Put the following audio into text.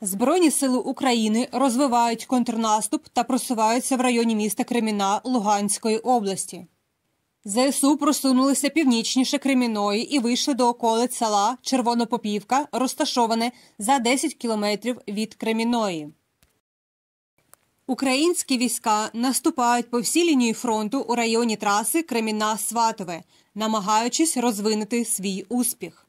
Збройні сили України розвивають контрнаступ та просуваються в районі міста Креміна Луганської області. ЗСУ просунулися північніше Креміної і вийшли до околиць села Червонопопівка, розташоване за 10 кілометрів від Креміної. Українські війська наступають по всій лінії фронту у районі траси Креміна-Сватове, намагаючись розвинути свій успіх.